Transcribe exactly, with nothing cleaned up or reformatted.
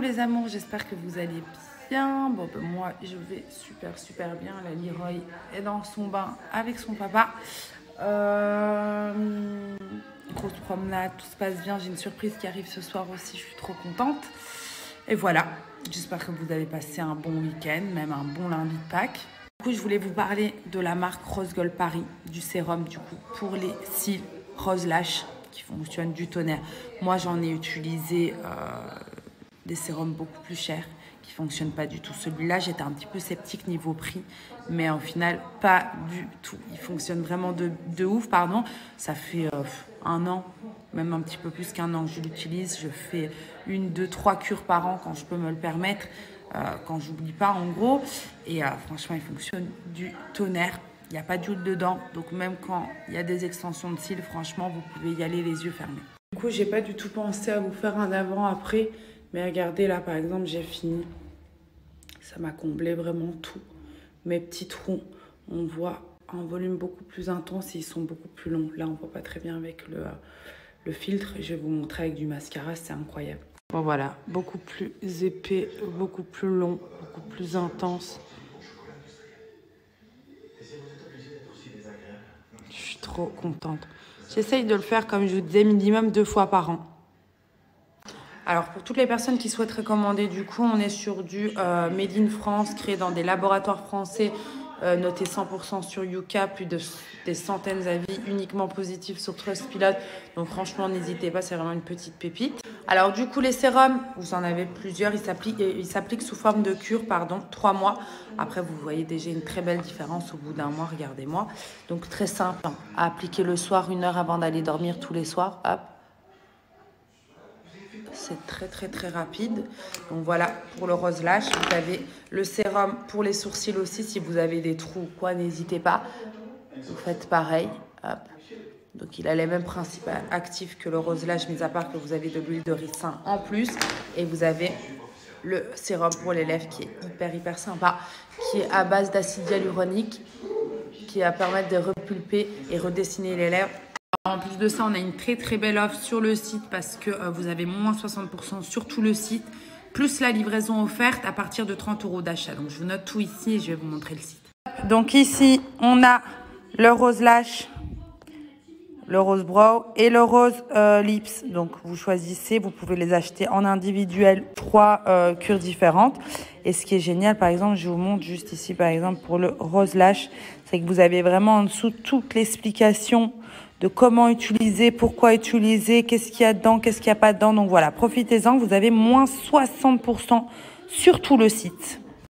les amours, j'espère que vous allez bien. Bon, ben, moi, je vais super, super bien. La Leroy est dans son bain avec son papa. Euh, grosse promenade, tout se passe bien. J'ai une surprise qui arrive ce soir aussi, je suis trop contente. Et voilà, j'espère que vous avez passé un bon week-end, même un bon lundi de Pâques. Du coup, je voulais vous parler de la marque Rose Gold Paris, du sérum du coup pour les cils Rose Lash qui fonctionne du tonnerre. Moi, j'en ai utilisé euh, des sérums beaucoup plus chers qui ne fonctionnent pas du tout. Celui-là, j'étais un petit peu sceptique niveau prix, mais au final, pas du tout. Il fonctionne vraiment de, de ouf, pardon. Ça fait euh, un an, même un petit peu plus qu'un an que je l'utilise. Je fais une, deux, trois cures par an quand je peux me le permettre. Euh, quand j'oublie pas en gros et euh, franchement il fonctionne du tonnerre, il n'y a pas d'huile dedans donc même quand il y a des extensions de cils franchement vous pouvez y aller les yeux fermés. Du coup j'ai pas du tout pensé à vous faire un avant après mais regardez là par exemple j'ai fini, ça m'a comblé vraiment tout, mes petits trous on voit en volume beaucoup plus intense et ils sont beaucoup plus longs, là on voit pas très bien avec le, euh, le filtre, je vais vous montrer avec du mascara, c'est incroyable. Bon voilà, beaucoup plus épais, beaucoup plus long, beaucoup plus intense. Je suis trop contente. J'essaye de le faire, comme je vous disais, minimum deux fois par an. Alors, pour toutes les personnes qui souhaiteraient commander, du coup, on est sur du euh, Made in France, créé dans des laboratoires français, euh, noté cent pour cent sur Yuka, plus de des centaines d'avis uniquement positifs sur Trustpilot. Donc, franchement, n'hésitez pas, c'est vraiment une petite pépite. Alors, du coup, les sérums, vous en avez plusieurs. Ils s'appliquent, ils s'appliquent sous forme de cure, pardon, trois mois. Après, vous voyez déjà une très belle différence au bout d'un mois, regardez-moi. Donc, très simple, hein, à appliquer le soir, une heure avant d'aller dormir tous les soirs. Hop. C'est très très très rapide. Donc voilà pour le Rose Lash. Vous avez le sérum pour les sourcils aussi. Si vous avez des trous ou quoi, n'hésitez pas. Vous faites pareil. Hop. Donc il a les mêmes principes actifs que le Rose Lash, mis à part que vous avez de l'huile de ricin en plus. Et vous avez le sérum pour les lèvres qui est hyper hyper sympa, qui est à base d'acide hyaluronique, qui va permettre de repulper et redessiner les lèvres. En plus de ça, on a une très très belle offre sur le site parce que euh, vous avez moins soixante pour cent sur tout le site, plus la livraison offerte à partir de trente euros d'achat. Donc je vous note tout ici et je vais vous montrer le site. Donc ici, on a le Rose Lash, le Rose Brow et le Rose euh, Lips. Donc vous choisissez, vous pouvez les acheter en individuel, trois euh, cures différentes. Et ce qui est génial, par exemple, je vous montre juste ici, par exemple, pour le Rose Lash, c'est que vous avez vraiment en dessous toute l'explication de comment utiliser, pourquoi utiliser, qu'est-ce qu'il y a dedans, qu'est-ce qu'il n'y a pas dedans. Donc voilà, profitez-en, vous avez moins soixante pour cent sur tout le site.